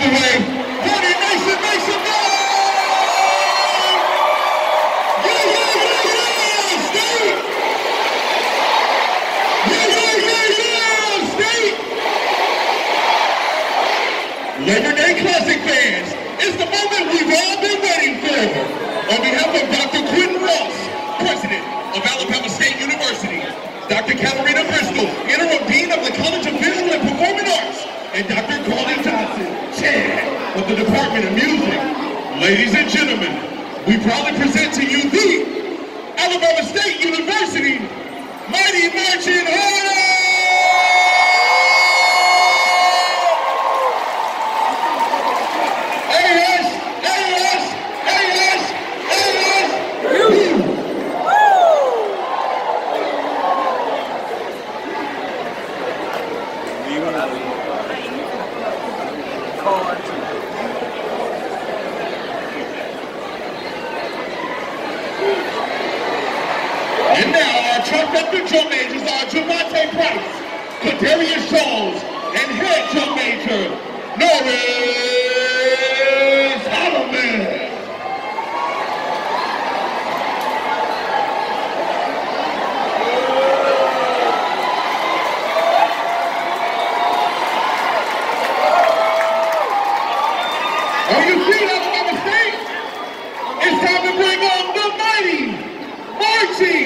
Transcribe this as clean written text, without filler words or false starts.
the way. Morning Nation, make some noise! Yeah, State! Yeah, State! Labor Day Classic fans, it's the moment we've all been waiting for. On behalf of Dr. Quentin Ross, President of Alabama State University, Dr. Katarina Bristol, Interim Dean of the College of Visual and Performing Arts, and Dr. Carly Johnson, Chair of the Department of Music. Ladies and gentlemen, we proudly present to you the Alabama State University Mighty Marching Hornets! And now our trifecta drum majors are Javante Price, Kadarius Jones, and head drum major, Norris Holloman. Are you seeing Alabama State? It's time to bring on the mighty marching